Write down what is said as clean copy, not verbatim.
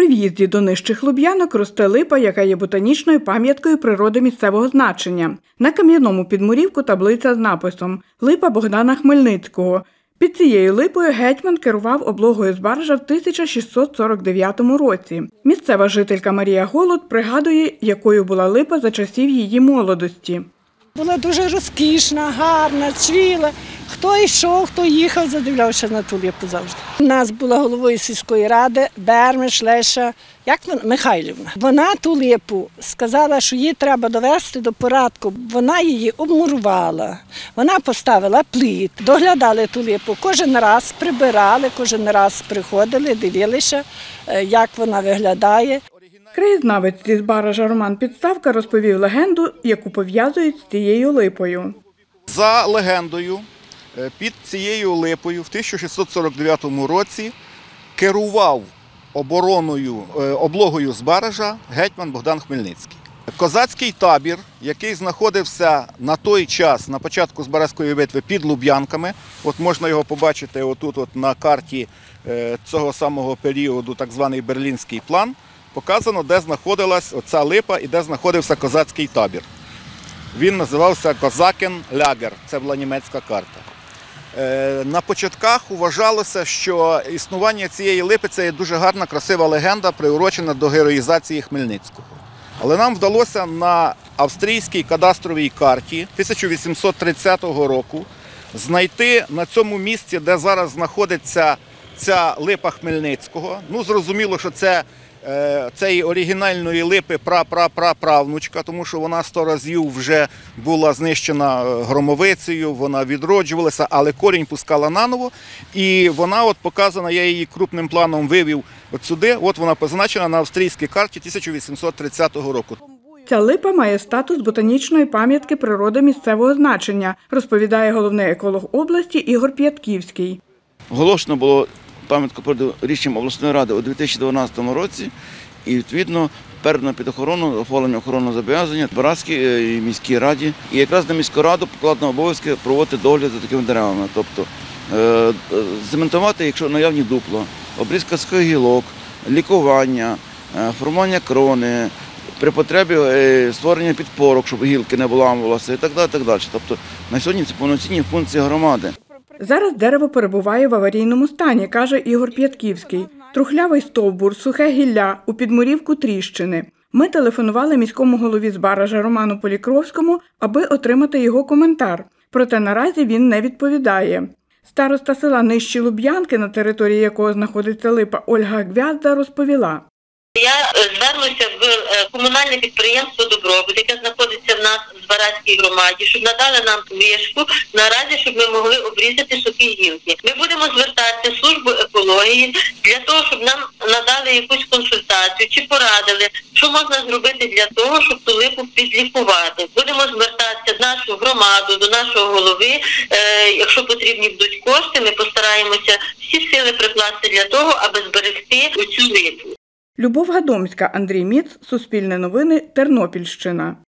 При в'їзді до Нижчих Луб'янок росте липа, яка є ботанічною пам'яткою природи місцевого значення. На кам'яному підмурівку таблиця з написом «Липа Богдана Хмельницького». Під цією липою гетьман керував облогою Збаража в 1649 році. Місцева жителька Марія Голод пригадує, якою була липа за часів її молодості. Була дуже розкішна, гарна, цвіла. Хто йшов, хто їхав, задивлявся на ту липу завжди. У нас була головою сільської ради Бермиш Леся Михайлівна. Вона ту липу сказала, що її треба довести до порядку. Вона її обмурувала, вона поставила пліт, доглядали ту липу. Кожен раз прибирали, кожен раз приходили, дивилися, як вона виглядає. Краєзнавець зі Збаража Роман Підставка розповів легенду, яку пов'язують з цією липою. За легендою, під цією липою в 1649 році керував облогою Збаража гетьман Богдан Хмельницький. Козацький табір, який знаходився на той час, на початку Збаразької битви, під Луб'янками, от можна його побачити отут на карті цього самого періоду, так званий Берлінський план, показано, де знаходилась оця липа і де знаходився козацький табір. Він називався Козакен-Лягер, це була німецька карта. На початках вважалося, що існування цієї липи – це є дуже гарна, красива легенда, приурочена до героїзації Хмельницького. Але нам вдалося на австрійській кадастровій карті 1830 року знайти на цьому місці, де зараз знаходиться ця липа Хмельницького. Ну, зрозуміло, що це цієї оригінальної липи правнучка, тому що вона 100 разів вже була знищена громовицею, вона відроджувалася, але корінь пускала наново. І вона от показана, я її крупним планом вивів от сюди, от вона позначена на австрійській карті 1830 року. Ця липа має статус ботанічної пам'ятки природи місцевого значення, розповідає головний еколог області Ігор П'ятківський. Оголошено було пам'ятку природи рішенням обласної ради у 2012 році і, відповідно, передано під охорону, оформлення охоронного зобов'язання Збаразькій міській раді. І якраз на міську раду покладено обов'язки проводити догляд за такими деревами. Тобто зементувати, якщо наявні дупла, обрізка сухих гілок, лікування, формування крони, при потребі створення підпорок, щоб гілки не виламувалися і так далі, так далі. Тобто на сьогодні це повноцінні функції громади. Зараз дерево перебуває в аварійному стані, каже Ігор П'ятківський. Трухлявий стовбур, сухе гілля, у підмурівку тріщини. Ми телефонували міському голові Збаража Роману Полікровському, аби отримати його коментар. Проте наразі він не відповідає. Староста села Нижчі Луб'янки, на території якого знаходиться липа, Ольга Гвязда, розповіла. Я звернуся в комунальне підприємство «Добробут», яке знаходиться в нас в Збаразькій громаді, щоб надали нам вишку наразі, щоб ми могли обрізати сухі гілки. Ми будемо звертатися в службу екології для того, щоб нам надали якусь консультацію чи порадили, що можна зробити для того, щоб ту липу підлікувати. Будемо звертатися в нашу громаду, до нашого голови. Якщо потрібні будуть кошти, ми постараємося всі сили прикласти для того, аби зберегти цю липу. Любов Гадомська, Андрій Міц, Суспільне новини, Тернопільщина.